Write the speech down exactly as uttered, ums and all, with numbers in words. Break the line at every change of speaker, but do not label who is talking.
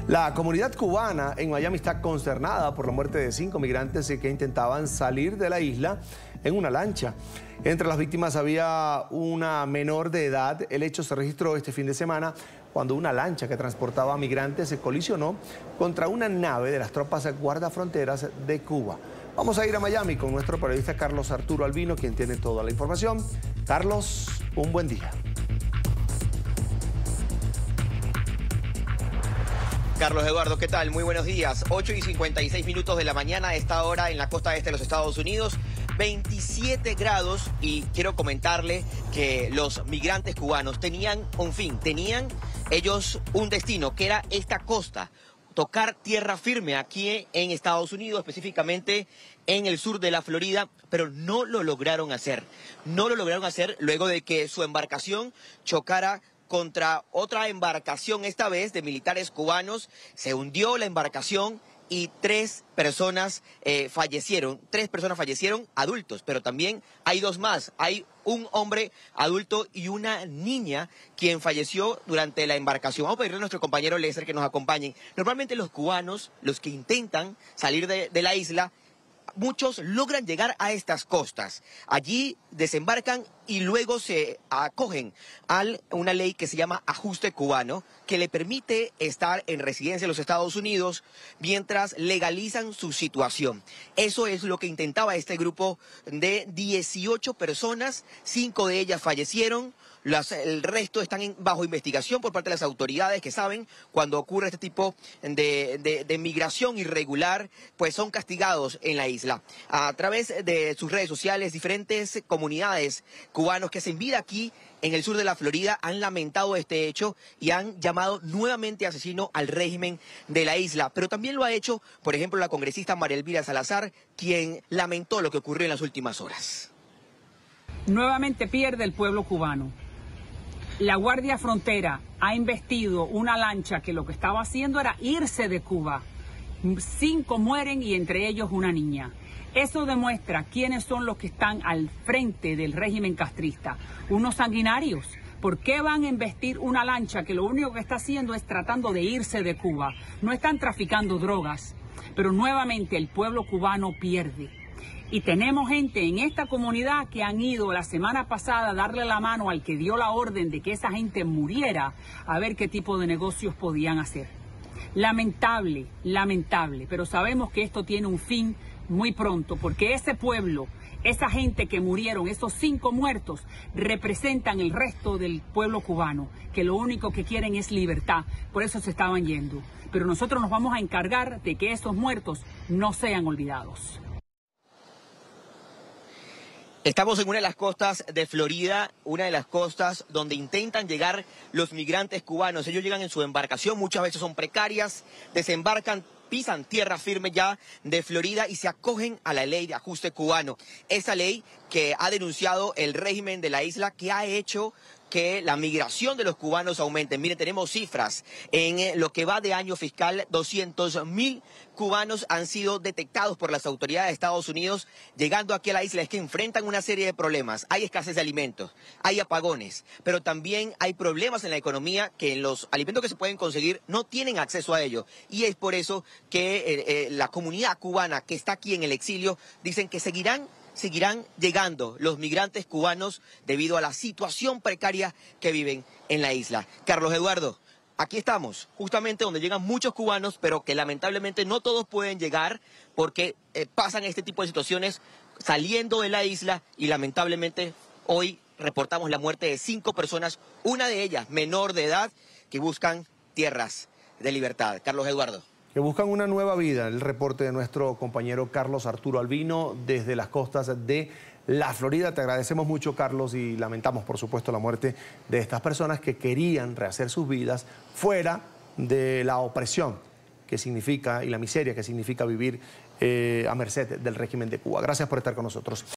La comunidad cubana en Miami está consternada por la muerte de cinco migrantes que intentaban salir de la isla en una lancha. Entre las víctimas había una menor de edad. El hecho se registró este fin de semana cuando una lancha que transportaba migrantes se colisionó contra una nave de las tropas guardafronteras de Cuba. Vamos a ir a Miami con nuestro periodista Carlos Arturo Albino, quien tiene toda la información. Carlos, un buen día.
Carlos Eduardo, ¿qué tal? Muy buenos días. ocho y cincuenta y seis minutos de la mañana a esta hora en la costa este de los Estados Unidos. veintisiete grados, y quiero comentarle que los migrantes cubanos tenían un fin, tenían ellos un destino, que era esta costa, tocar tierra firme aquí en Estados Unidos, específicamente en el sur de la Florida, pero no lo lograron hacer. No lo lograron hacer luego de que su embarcación chocara contra otra embarcación, esta vez de militares cubanos. Se hundió la embarcación y tres personas eh, fallecieron, tres personas fallecieron, adultos, pero también hay dos más. Hay un hombre adulto y una niña quien falleció durante la embarcación. Vamos a pedirle a nuestro compañero Lézer que nos acompañe. Normalmente los cubanos, los que intentan salir de, de la isla, muchos logran llegar a estas costas. Allí desembarcan y luego se acogen a una ley que se llama ajuste cubano, que le permite estar en residencia en los Estados Unidos mientras legalizan su situación. Eso es lo que intentaba este grupo de dieciocho personas, cinco de ellas fallecieron. Las, el resto están en, bajo investigación por parte de las autoridades, que saben cuando ocurre este tipo de, de, de migración irregular, pues son castigados en la isla. A través de sus redes sociales, diferentes comunidades cubanos que hacen vida aquí en el sur de la Florida han lamentado este hecho y han llamado nuevamente asesino al régimen de la isla. Pero también lo ha hecho, por ejemplo, la congresista María Elvira Salazar, quien lamentó lo que ocurrió en las últimas horas.
Nuevamente pierde el pueblo cubano. La Guardia Frontera ha investido una lancha que lo que estaba haciendo era irse de Cuba. Cinco mueren y entre ellos una niña. Eso demuestra quiénes son los que están al frente del régimen castrista. Unos sanguinarios. ¿Por qué van a investir una lancha que lo único que está haciendo es tratando de irse de Cuba? No están traficando drogas, pero nuevamente el pueblo cubano pierde. Y tenemos gente en esta comunidad que han ido la semana pasada a darle la mano al que dio la orden de que esa gente muriera, a ver qué tipo de negocios podían hacer. Lamentable, lamentable, pero sabemos que esto tiene un fin muy pronto, porque ese pueblo, esa gente que murieron, esos cinco muertos, representan el resto del pueblo cubano, que lo único que quieren es libertad, por eso se estaban yendo. Pero nosotros nos vamos a encargar de que esos muertos no sean olvidados.
Estamos en una de las costas de Florida, una de las costas donde intentan llegar los migrantes cubanos. Ellos llegan en su embarcación, muchas veces son precarias, desembarcan, pisan tierra firme ya de Florida y se acogen a la ley de ajuste cubano. Esa ley que ha denunciado el régimen de la isla, que ha hecho que la migración de los cubanos aumente. Miren, tenemos cifras. En lo que va de año fiscal, doscientos mil cubanos han sido detectados por las autoridades de Estados Unidos llegando aquí a la isla. Es que enfrentan una serie de problemas. Hay escasez de alimentos, hay apagones, pero también hay problemas en la economía que en los alimentos que se pueden conseguir no tienen acceso a ello. Y es por eso que eh, eh, la comunidad cubana que está aquí en el exilio dicen que seguirán seguirán llegando los migrantes cubanos debido a la situación precaria que viven en la isla. Carlos Eduardo, aquí estamos, justamente donde llegan muchos cubanos, pero que lamentablemente no todos pueden llegar porque eh, pasan este tipo de situaciones saliendo de la isla y lamentablemente hoy reportamos la muerte de cinco personas, una de ellas menor de edad, que buscan tierras de libertad. Carlos Eduardo.
Que buscan una nueva vida. El reporte de nuestro compañero Carlos Arturo Albino desde las costas de la Florida. Te agradecemos mucho, Carlos, y lamentamos, por supuesto, la muerte de estas personas que querían rehacer sus vidas fuera de la opresión que significa y la miseria que significa vivir eh, a merced del régimen de Cuba. Gracias por estar con nosotros.